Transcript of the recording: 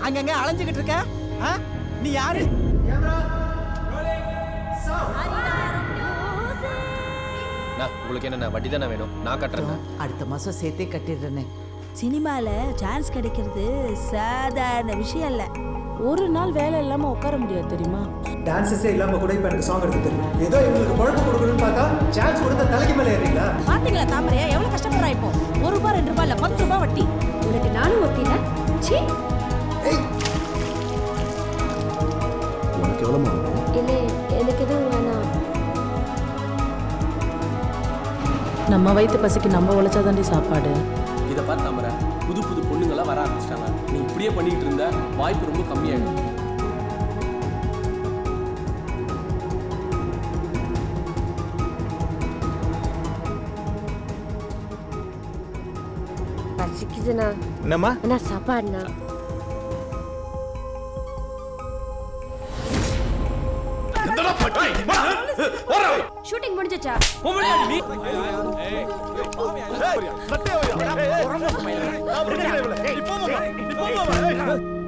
அங்கங்க அலைஞ்சுக்கிட்டு இருக்க? நீ யாரு? உங்களுக்கு என்ன வட்டி தானே வேணும்? நான் கட்டுறேன். அடுத்த மாசம் சேர்த்தே கட்டிடுறேனே. சினிமால சான்ஸ் கிடைக்கிறது சாதாரண விஷயம் இல்ல. ஒரு நாள் வேலை இல்லாம உட்கார முடியாது தெரியுமா? டான்ஸஸே இல்லாம கூட இப்ப எனக்கு சாங் எடுக்க தெரியும். ஏதோ இவங்களுக்கு குழப்பம் கொடுக்கணும்னு பார்த்தா சான்ஸ் கொடுத்தா தலைக்கு மேலே ஏறீங்களா? பாத்தீங்களா தாமரையா எவ்வளவு கஷ்டப்படுறா இப்போ? ₹1 ₹2 இல்ல ₹10 வட்டி. உனக்கு நானும் ஒத்தில சீ. உனக்கு எவ்வளவு வேணும்? இல்ல எனக்கு எதுவும் வேணாம். நம்ம வயிற்று பசிக்கு நம்ம உழைச்சாதாண்டி சாப்பாடு. இதை பார்த்து தாமரை, புது புது பொண்ணுங்களாம் வர ஆரம்பிச்சிட்டாங்க. நீ இப்படியே பண்ணிட்டு இருந்த வாய்ப்பு ரொம்ப கம்மியாயிடும். பசிக்குதுண்ணா. என்னம்மா? அண்ணா சாப்பாடுண்ணா. ஷூட்டிங் முடிஞ்சிச்சா? ஏய்